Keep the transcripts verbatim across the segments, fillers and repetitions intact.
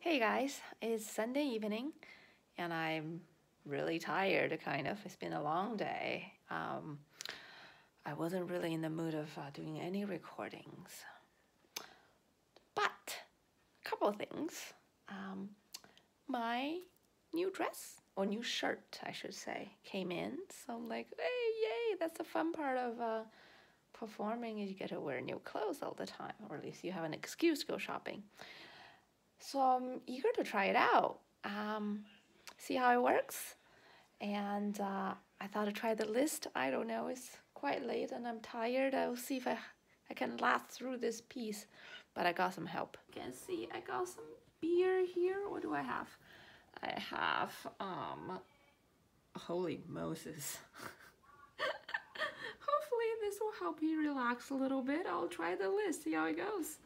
Hey guys, it's Sunday evening and I'm really tired, kind of. It's been a long day. Um, I wasn't really in the mood of uh, doing any recordings. But, a couple of things. Um, my new dress, or new shirt, I should say, came in. So I'm like, hey, yay, that's the fun part of uh, performing is you get to wear new clothes all the time, or at least you have an excuse to go shopping. So I'm eager to try it out, um, see how it works. And uh, I thought I'd try the list. I don't know, it's quite late and I'm tired. I'll see if I, I can last through this piece, but I got some help. You can see I got some beer here. What do I have? I have, um, holy Moses. Hopefully this will help you relax a little bit. I'll try the list, see how it goes.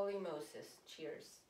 Holy Moses. Cheers.